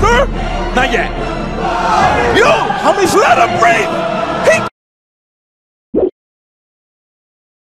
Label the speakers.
Speaker 1: her? Not yet. Yo, how many? Let her breathe.